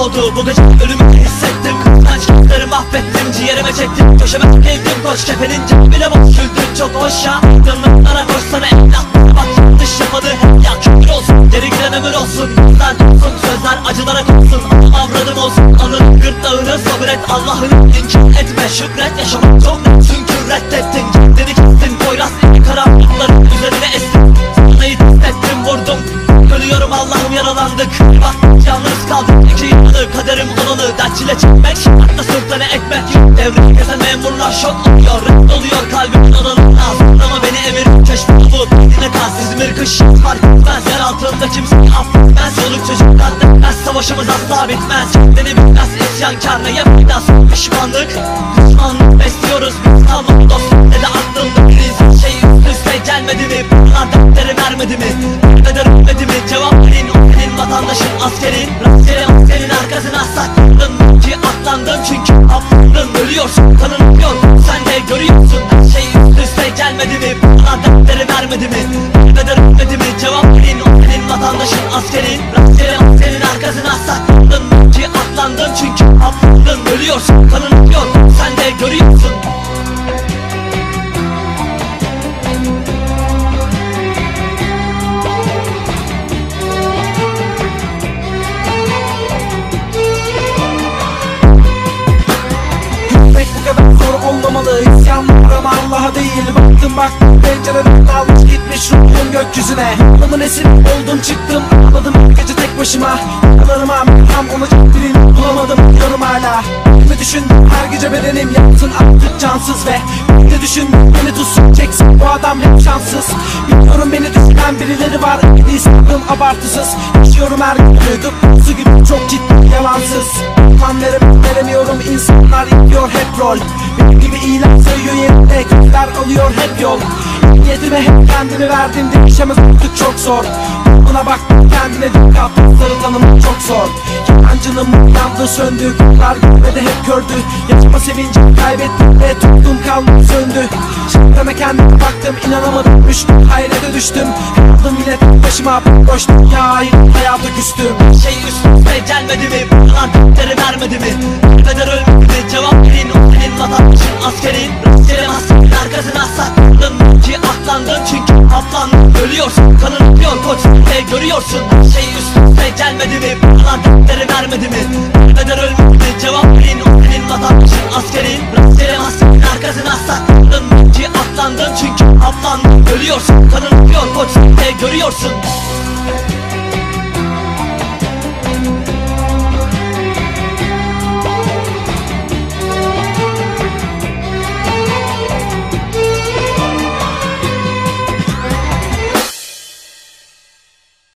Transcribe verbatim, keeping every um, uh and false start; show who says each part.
Speaker 1: oldu. Bu gece ölümü hissettim. Kıskanç kızları mahvettim. Ciğerime çektim, köşeme sevdim. Koç kefenin cebine boş, güldün çok hoş ya. Dönmeklara koşsana evlat. Bak dış yapmadı ya, küfür olsun, geri giren ömür olsun. Kızlar olsun, sözler acılara kopsun. Avradım olsun, alın gırtlağını sabret. Allah'ını inkar etme, şükret. Yaşamak çok net çünkü reddettin. Kendini kestin, Poyraz karanlıkların üzerine estin. Sanayı test ettim, vurdum. Ölüyorum Allah'ım, yaralandık. Bak yalnız kaldık, iki yıldır kaderim olalı. Dert çile çekmek, hatta sırtlarına ekmek. Devre gezen memurlar şok oluyor. Red oluyor kalbim odalı. Ama beni emir, keşfi bu dinle kaz. İzmir kış fark etmez, yer altında kimse affetmez. Çoluk çocuklar denmez, savaşımız asla bitmez. Kendini bitmez, isyankar ne yapacağız? Pişmanlık, pişmanlık besliyoruz. Biz kalmadı dostum, ne de aklımda bir insan. Şey üst üste gelmedi mi? Bunlar dertleri vermedi mi? Vermeden ölmedi mi? Cevap verin, o senin vatandaşın, askerin. Rastgele askerin arkasına saklandın ki atlandın, çünkü affandın. Ölüyorsun, kanın akıyor, sen de görüyorsun. Şey üst üste gelmedi mi? Bunlar dertleri vermedi mi? Vermeden ölmedi mi? Cevap verin, o senin vatandaşın, askerin. Rastgele askerin arkasına saklandın ki atlandın, çünkü affandın. Ölüyorsun, kanın akıyor, sen de görüyorsun.
Speaker 2: Olmamalı, isyanlarım Allah'a değil. Baktım baktım pencereden dalmış gitmiş ruhum gökyüzüne. Adamın esiri oldum, çıktım ağladım gece tek başıma. Yaralarıma tam olacak birini bulamadım diyorum hala. Ne düşündüm her gece bedenim yansın artık cansız. Ve ne düşündüm beni tutsun çeksin, bu adam hep şanssız. Biliyorum beni düşünen birileri var, İslam'ım abartısız. Yaşıyorum her gün tıpkısı gibi çok ciddi yalansız. Man verem, veremiyorum, insanlar yapıyor hep rol. Benim gibi iyiler sayıyor yerinde, kötüler alıyor hep yol. Niyetime hep kendimi verdim, değişemez artık çok zor. Buna baktım kendine dikkat, sarı tanımak çok zor. Yancının yandı söndü, kutlar gitmedi hep gördü. Yaşama sevinci kaybettim ve tuttum kaldım söndü. Şahreme kendime baktım, inanamadım, düştüm hayrete düştüm. Kaldım yine tek başıma, boş dünya hayata küstüm.
Speaker 1: Şey üst üste gelmedi mi? Bunlar dertleri vermedi mi? Vermeden ölmedi mi? Cevap verin, o senin vatandaşın, askerin. Rastgele askerin arkasına saklandın ki atlandın, çünkü aflandın. Ölüyorsun, kanın akıyor koç, ve görüyorsun. Şey üst üste gelmedi mi? Bunlar dertleri vermedi mi? Vermeden ölmedi mi? Cevap verin, o senin vatandaşın, askerin. Rastgele askerin arkasına saklandın ki atlandın, çünkü aflandın. Ölüyorsun, kanın akıyor koç, ve görüyorsun.